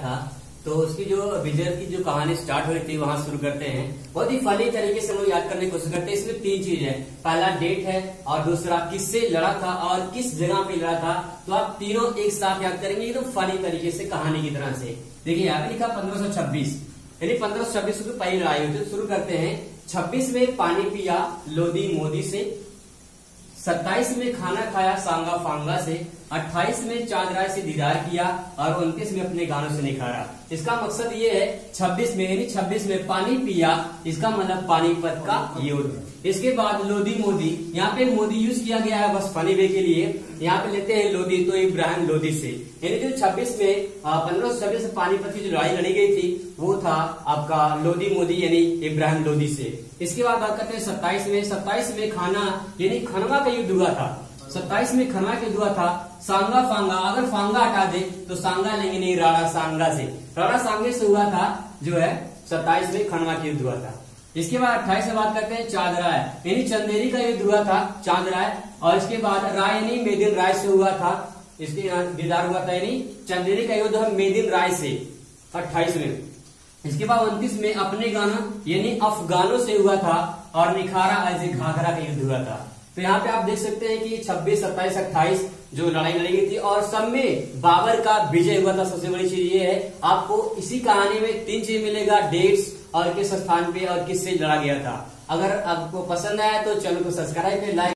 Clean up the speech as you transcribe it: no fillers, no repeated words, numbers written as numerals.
था, तो उसकी जो विजय की जो कहानी स्टार्ट हुई थी वहां शुरू करते हैं। बहुत ही फनी तरीके से हम लोग याद करने की कोशिश करते हैं। इसमें 3 चीज है, पहला डेट है और दूसरा किससे लड़ा था और किस जगह पे लड़ा था। तो आप तीनों एक साथ याद करेंगे एकदम फनी तरीके से, कहानी की तरह से। देखिए यहाँ पे लिखा 1526, यानी 1526 की पहली लड़ाई हुई थी। शुरू करते हैं। 26 में पानी पिया लोदी मोदी से, 27 में खाना खाया सांगा फांगा से, 28 में चांद राय से दीदार किया और 29 में अपने गानों से निखारा। इसका मकसद ये है 26 में, यानी 26 में पानी पिया, इसका मतलब पानीपत का युद्ध। इसके बाद लोदी मोदी, यहाँ पे मोदी यूज किया गया है बस फनी वे के लिए। यहाँ पे लेते हैं लोदी, तो इब्राहिम लोदी से, यानी जो 26 में 1526 में पानीपत की जो लड़ाई लड़ी गई थी वो था आपका लोदी मोदी यानी इब्राहिम लोदी से। इसके बाद बात करते हैं 27 में खाना यानी खनवा का युद्ध हुआ था। 27 में खनवा का युद्ध हुआ था। सांगा फांगा, अगर फांगा हटा दे तो सांगा लेंगे नहीं, राणा सांगा से, राणा सांगे से हुआ था जो है 27 में खनवा का युद्ध हुआ था। इसके बाद 28 में बात करते हैं चांद राय, यानी चंदेरी का युद्ध हुआ था चांद राय। और इसके बाद राय यानी मेदिन राय से हुआ था, इसके दीदार हुआ था, यानी चंदेरी का युद्ध है मेदिन राय से 28 में। इसके बाद 29 में अपने गाना यानी अफगानों से हुआ था और निखारा ऐसे घाघरा का युद्ध हुआ था। तो यहाँ पे आप देख सकते हैं कि 26, 27, 28 जो लड़ाई लड़ी गई थी और सब में बाबर का विजय हुआ था। सबसे बड़ी चीज ये है, आपको इसी कहानी में 3 चीज मिलेगा, डेट्स और किस स्थान पे और किससे लड़ा गया था। अगर आपको पसंद आया तो चैनल को सब्सक्राइब करें, लाइक